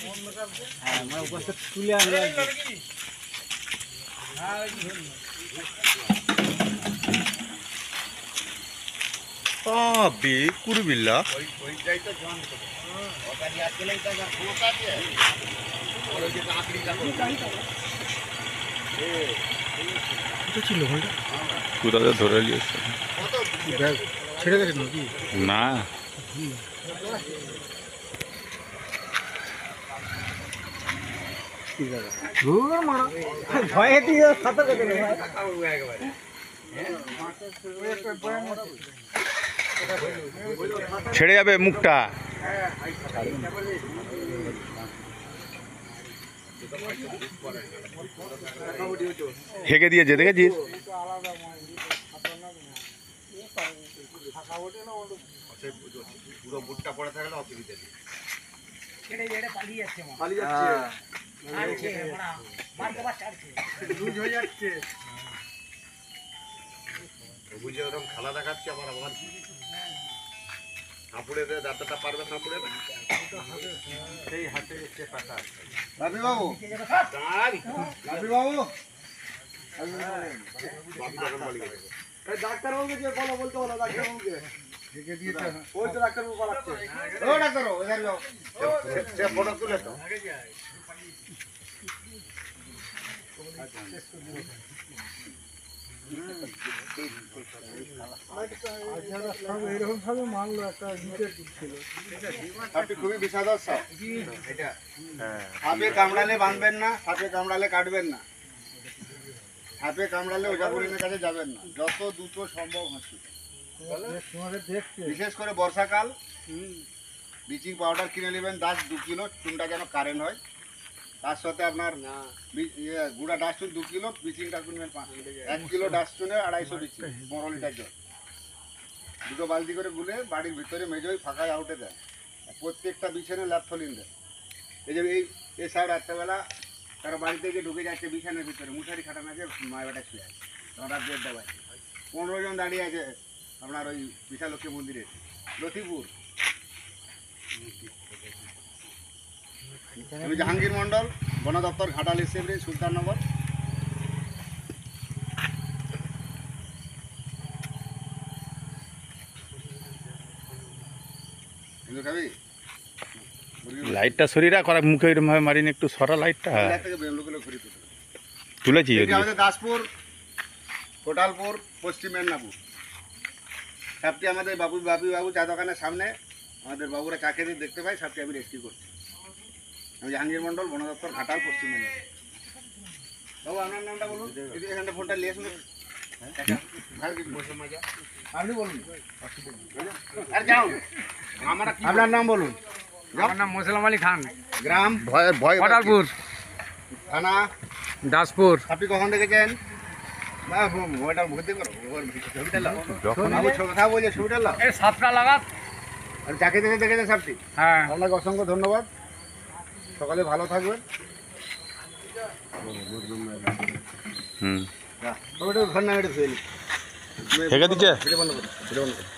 তুলে আনবে কুরবিল্লা ছিল পুরা ধরে নিয়েছে ছেড়ে গেছে নাকি না ভয়ে দিয়ে সাঁতার কেটে ছেড়ে যাবে মুখটা হেগে দিয়েছে দেখেছিস পুরো বুটটা পড়ে থাকলে অসুবিধা নেই বুঝে ওরকম খেলা দেখাচ্ছে আমার আবার হাঁপুড়ে দাঁতটা পারবে হাঁপুড়ে না সেই হাতে রাবি বাবু রাবি বাবু ডাক্তারবাবুকে যে বলো বলতে বলো ডাক্তারবাবুকে ওই তো ডাক্তারবাবু বলাচ্ছে ও ডাক্তারবাবু এখানে যাও সে ফটো তুলে তো এরকম ভাবে মানলো একটা ছিল আপনি খুবই বিষাদর সাপ এটা সাপে কামড়ালে বাঁধবেন না সাপে কামড়ালে কাটবেন না সাপে কামড়ালে ওঝাগুলিনের কাছে যাবেন না যত দ্রুত সম্ভব হসপিটাল বিশেষ করে বর্ষাকাল ব্লিচিং পাউডার কিনে নেবেন 2 কিলো চুনটা যেন কারেন্ট হয় তার সাথে আপনার গুঁড়া ডাস্টুন 2 কিলো ব্লিচিংটা কিনবেন 1 কিলো ডাস্টুনে 250 ব্লিচিং 15 লিটার জল দুটো বালতি করে গুলে বাড়ির ভিতরে মেজোই ফাঁকায় আউটে দেয় প্রত্যেকটা বিছানে ল্যাপথলিন দেয় এই যে এই সাহেব রাত্রেবেলা তারা বাড়ি থেকে ঢুকে যাচ্ছে বিছানের ভিতরে মশারি খাটানো আছে মায়ের বেটা শুয়ে আছে রাত বেড দেওয়া 15 জন দাঁড়িয়ে আছে আপনার ওই বিশালক্ষী মন্দিরে লতিপুর আমি জাহাঙ্গীর মন্ডল বন দপ্তর ঘাটাল এসএফ সুলতাননগর লাইটটা শরীরা করা মুখে এরকম ভাবে মারিনি একটু সরা লাইটটা তুলেছি আমাদের দাসপুর কোটালপুর পশ্চিম মেদিনীপুর সাপটি আমাদের বাবু চা দোকানের সামনে আমাদের বাবুরা চা খেতে দেখতে পাই সাপটি আমি রেস্কিউ করছি আমি জাহাঙ্গীর মন্ডল বন দপ্তর ঘাটাল পশ্চিম মেদিনীপুর বাবু আপনার নামটা বলুন এখানটা ফোনটা নিয়ে আসুন আপনি বলুন আপনার নাম বলুন আমার নাম মোসলাম আলী খান গ্রাম কোটালপুর থানা দাসপুর আপনি কখন দেখেছেন কথা বলছে ছবিটা এই সাতটা লাগাত চাকরি থেকে দেখেছেন সাপটি হ্যাঁ আপনাকে অসংখ্য ধন্যবাদ সকালে ভালো থাকবেন ঘর না এটা হেগে দিচ্ছে বন্ধ করো